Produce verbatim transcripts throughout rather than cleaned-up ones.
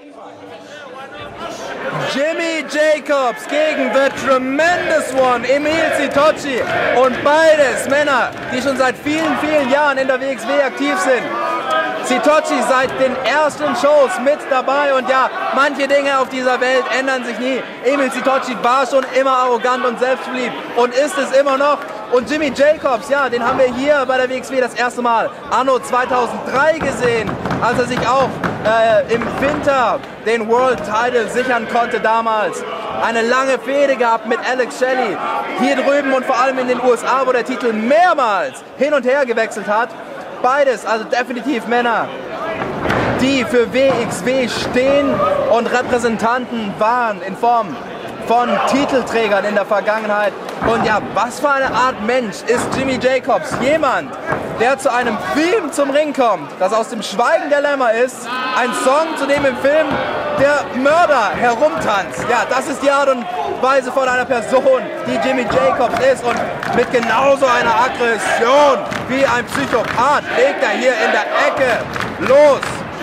Jimmy Jacobs gegen The Tremendous One, Emil Sitoci. Und beides Männer, die schon seit vielen, vielen Jahren in der W X W aktiv sind. Sitoci seit den ersten Shows mit dabei und ja, manche Dinge auf dieser Welt ändern sich nie. Emil Sitoci war schon immer arrogant und selbstverliebt und ist es immer noch. Und Jimmy Jacobs, ja, den haben wir hier bei der W X W das erste Mal anno zweitausenddrei gesehen, als er sich auch äh, im Winter den World Title sichern konnte damals. Eine lange Fehde gehabt mit Alex Shelley hier drüben und vor allem in den U S A, wo der Titel mehrmals hin und her gewechselt hat. Beides, also definitiv Männer, die für W X W stehen und Repräsentanten waren in Form von Titelträgern in der Vergangenheit. Und ja, was für eine Art Mensch ist Jimmy Jacobs? Jemand, der zu einem Theme zum Ring kommt, das aus dem Schweigen der Lämmer ist. Ein Song, zu dem im Film der Mörder herumtanzt. Ja, das ist die Art und Weise von einer Person, die Jimmy Jacobs ist. Und mit genauso einer Aggression wie ein Psychopath legt er hier in der Ecke los.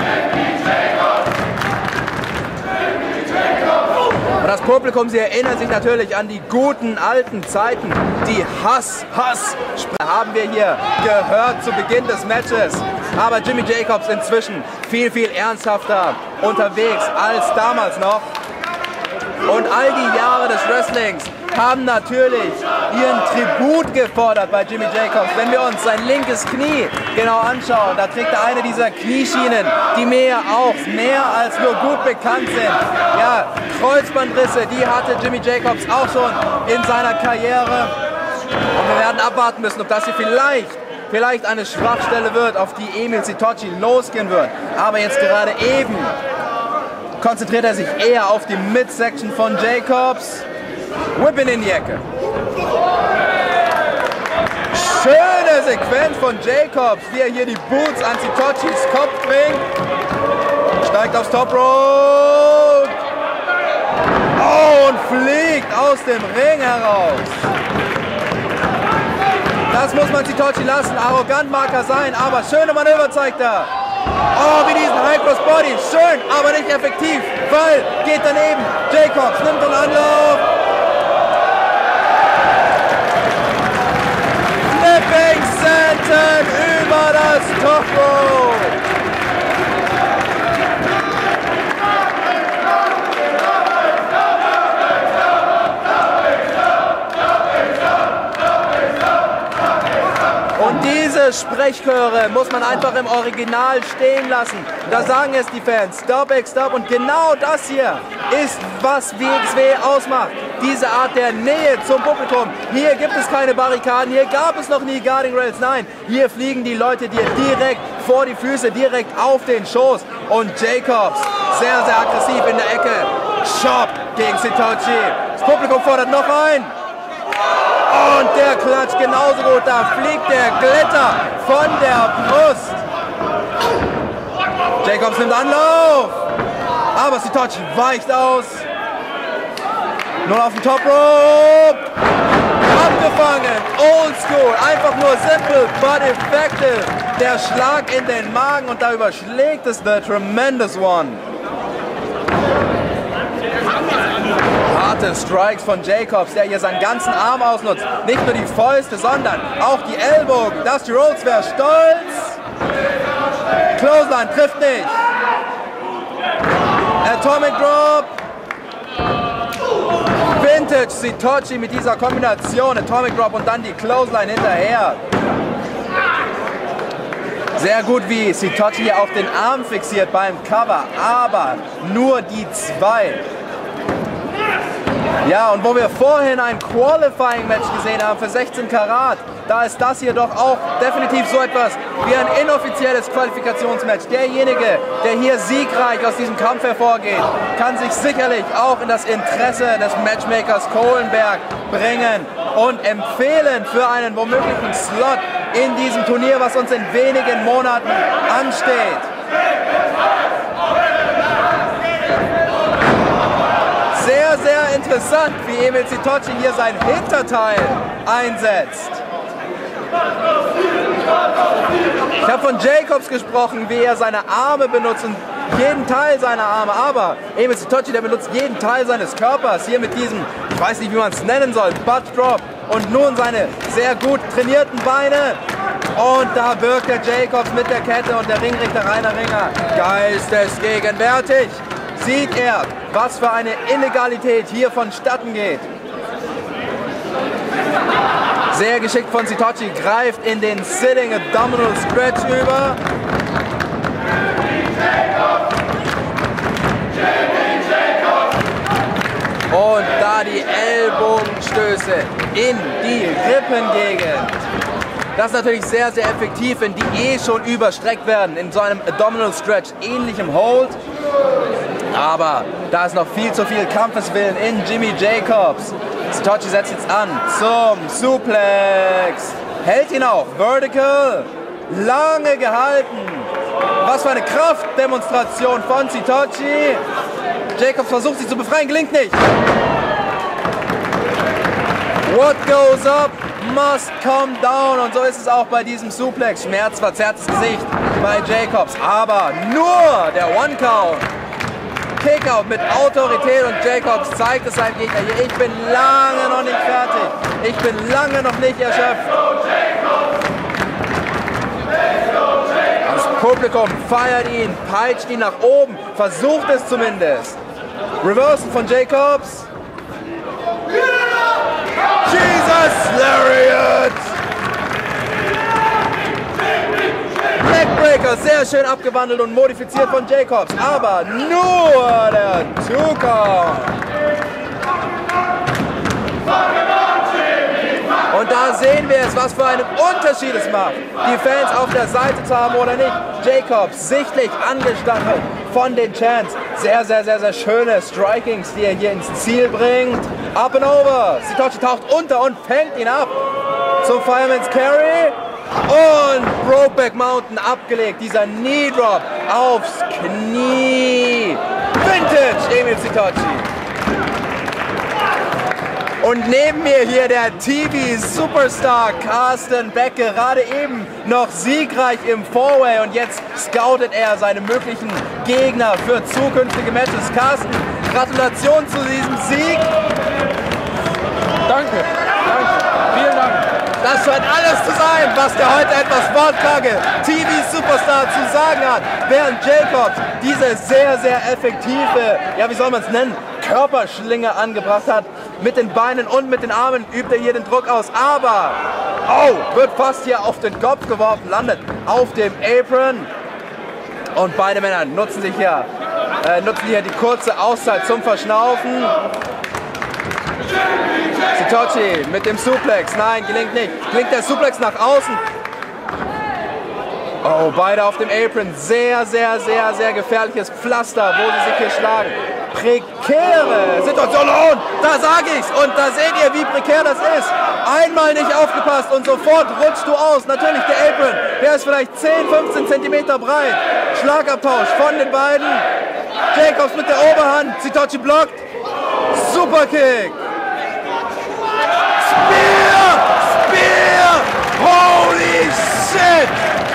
Und das Publikum, sie erinnern sich natürlich an die guten alten Zeiten. Die Hass, Hass haben wir hier gehört zu Beginn des Matches. Aber Jimmy Jacobs inzwischen viel, viel ernsthafter unterwegs als damals noch. Und all die Jahre des Wrestlings haben natürlich ihren Tribut gefordert bei Jimmy Jacobs. Wenn wir uns sein linkes Knie genau anschauen, da trägt er eine dieser Knieschienen, die mir auch mehr als nur gut bekannt sind. Ja, Kreuzbandrisse, die hatte Jimmy Jacobs auch schon in seiner Karriere. Und wir werden abwarten müssen, ob das hier vielleicht, vielleicht eine Schwachstelle wird, auf die Emil Sitoci losgehen wird. Aber jetzt gerade eben konzentriert er sich eher auf die Midsection von Jacobs. Whipping in die Ecke. Schöne Sequenz von Jacobs, wie er hier die Boots an Sitocis Kopf bringt. Steigt aufs Top Rope. Oh, und fliegt aus dem Ring heraus. Das muss man Sitoci lassen. Arrogant mag er sein, aber schöne Manöver zeigt er. Oh, wie diesen High Cross Body. Schön, aber nicht effektiv, weil geht daneben. Jacobs nimmt einen Anlauf. Flipping Senton über das Top Rope. Und diese Sprechchöre muss man einfach im Original stehen lassen. Da sagen es die Fans, Stop, Egg, Stop. Und genau das hier ist, was W X W ausmacht. Diese Art der Nähe zum Publikum. Hier gibt es keine Barrikaden, hier gab es noch nie Guarding Rails. Nein, hier fliegen die Leute dir direkt vor die Füße, direkt auf den Schoß. Und Jacobs, sehr, sehr aggressiv in der Ecke. Chop gegen Sitoci. Das Publikum fordert noch ein. Und der klatscht genauso gut, da fliegt der Glitter von der Brust. Jacobs nimmt Anlauf, aber Sitoci weicht aus. Nun auf dem Top Rope, abgefangen, oldschool, einfach nur simple but effective. Der Schlag in den Magen und da überschlägt es The Tremendous One. Harte Strikes von Jacobs, der hier seinen ganzen Arm ausnutzt. Nicht nur die Fäuste, sondern auch die Ellbogen. Dusty Rhodes wäre stolz. Clothesline trifft nicht. Atomic Drop. Vintage Sitoci mit dieser Kombination. Atomic Drop und dann die Clothesline hinterher. Sehr gut, wie Sitoci hier auch den Arm fixiert beim Cover, aber nur die zwei. Ja, und wo wir vorhin ein Qualifying-Match gesehen haben für sechzehn Karat, da ist das hier doch auch definitiv so etwas wie ein inoffizielles Qualifikationsmatch. Derjenige, der hier siegreich aus diesem Kampf hervorgeht, kann sich sicherlich auch in das Interesse des Matchmakers Kohlenberg bringen und empfehlen für einen womöglichen Slot in diesem Turnier, was uns in wenigen Monaten ansteht. Sehr, sehr interessant, wie Emil Sitoci hier sein Hinterteil einsetzt. Ich habe von Jacobs gesprochen, wie er seine Arme benutzt und jeden Teil seiner Arme, aber Emil Sitoci, der benutzt jeden Teil seines Körpers, hier mit diesem, ich weiß nicht, wie man es nennen soll, Butt Drop und nun seine sehr gut trainierten Beine. Und da wirkt der Jacobs mit der Kette und der Ringrichter Rainer Ringer geistesgegenwärtig. Sieht er, was für eine Illegalität hier vonstatten geht. Sehr geschickt von Sitoci, greift in den Sitting Abdominal Stretch über. Und da die Ellbogenstöße in die Rippengegend. Das ist natürlich sehr, sehr effektiv, wenn die eh schon überstreckt werden in so einem Abdominal Stretch, ähnlichem Hold. Aber da ist noch viel zu viel Kampfeswillen in Jimmy Jacobs. Sitoci setzt jetzt an zum Suplex. Hält ihn auch. Vertical. Lange gehalten. Was für eine Kraftdemonstration von Sitoci. Jacobs versucht sich zu befreien, gelingt nicht. What goes up must come down. Und so ist es auch bei diesem Suplex. Schmerzverzerrtes Gesicht bei Jacobs. Aber nur der One-Count. Kickout mit Autorität und Jacobs zeigt es seinem Gegner hier. Ich bin lange noch nicht fertig. Ich bin lange noch nicht erschöpft. Das Publikum feiert ihn, peitscht ihn nach oben, versucht es zumindest. Reversal von Jacobs. Jesus Lariat! Neckbreaker, sehr schön abgewandelt und modifiziert von Jacobs, aber nur der Two-Count. Und da sehen wir es, was für einen Unterschied es macht, die Fans auf der Seite zu haben oder nicht. Jacobs sichtlich angestachelt von den Chants. Sehr, sehr, sehr, sehr schöne Strikings, die er hier ins Ziel bringt. Up and over. Sitoci taucht unter und fängt ihn ab. Zum Fireman's Carry. Und Brokeback Mountain abgelegt. Dieser Knee Drop aufs Knie. Vintage Emil Sitoci. Und neben mir hier der T V-Superstar Carsten Beck, gerade eben noch siegreich im Four-Way und jetzt scoutet er seine möglichen Gegner für zukünftige Matches. Carsten, Gratulation zu diesem Sieg. Danke, danke, vielen Dank. Das scheint alles zu sein, was der heute etwas wortkarge T V-Superstar zu sagen hat, während Jacobs diese sehr, sehr effektive, ja wie soll man es nennen, Körperschlinge angebracht hat. Mit den Beinen und mit den Armen übt er hier den Druck aus, aber oh, wird fast hier auf den Kopf geworfen, landet auf dem Apron. Und beide Männer nutzen sich hier, äh, nutzen hier die kurze Auszeit zum Verschnaufen. Sitoci mit dem Suplex, nein, gelingt nicht. Gelingt der Suplex nach außen. Oh, beide auf dem Apron, sehr, sehr, sehr, sehr gefährliches Pflaster, wo sie sich hier schlagen. Prekäre Situation und da sage ich's und da seht ihr, wie prekär das ist. Einmal nicht aufgepasst und sofort rutschst du aus. Natürlich der Apron, der ist vielleicht zehn, fünfzehn Zentimeter breit. Schlagabtausch von den beiden. Jacobs mit der Oberhand, Sitoci blockt. Superkick. Spear! Spear! Holy shit!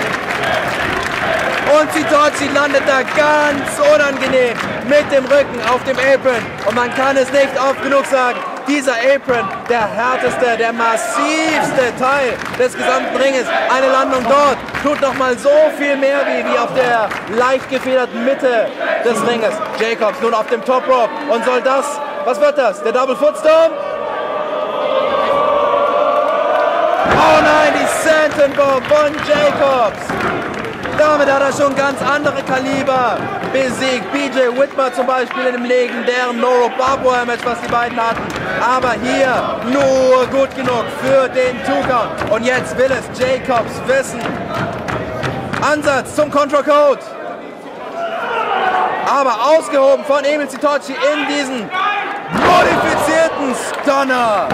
Und Sitoci landet da ganz unangenehm mit dem Rücken auf dem Apron. Und man kann es nicht oft genug sagen, dieser Apron, der härteste, der massivste Teil des gesamten Ringes. Eine Landung dort tut noch mal so viel mehr weh wie auf der leicht gefederten Mitte des Ringes. Jacobs nun auf dem Top Rope und soll das, was wird das, der Double Footstomp? Oh nein, die Senton Bomb von Jacobs. Damit hat er schon ganz andere Kaliber besiegt. B J Whitmer zum Beispiel in dem legendären No-Rope Barbed Wire Match, was die beiden hatten. Aber hier nur gut genug für den Two-Count. Und jetzt will es Jacobs wissen. Ansatz zum Contra Code. Aber ausgehoben von Emil Sitoci in diesen modifizierten Stunner.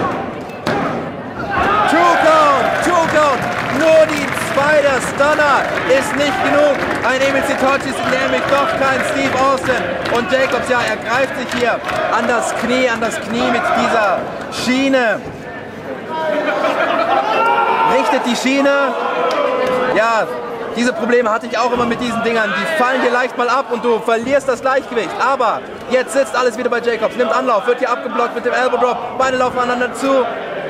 Two-Count, Two-Count. Nur die Spider Stunner ist nicht genug. Ein Emil Sitoci ist nämlich doch kein Steve Austin. Und Jacobs, ja, er greift sich hier an das Knie, an das Knie mit dieser Schiene. Richtet die Schiene. Ja, Diese Probleme hatte ich auch immer mit diesen Dingern. Die fallen dir leicht mal ab und du verlierst das Gleichgewicht. Aber jetzt sitzt alles wieder bei Jacobs. Nimmt Anlauf, wird hier abgeblockt mit dem Elbow Drop. Beine laufen aneinander zu.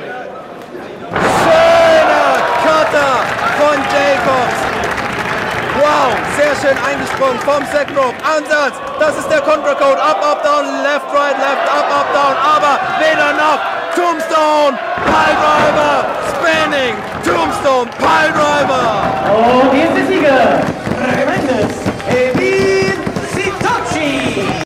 Schöner Cutter von Jacobs. Wow, sehr schön eingesprungen vom Second Rope. Ansatz, das ist der Contra Code. Up, up, down, left, right, left, up, up, down. Aber weder noch. Tombstone, Pile Driver, Spinning, Tombstone, Pile Driver.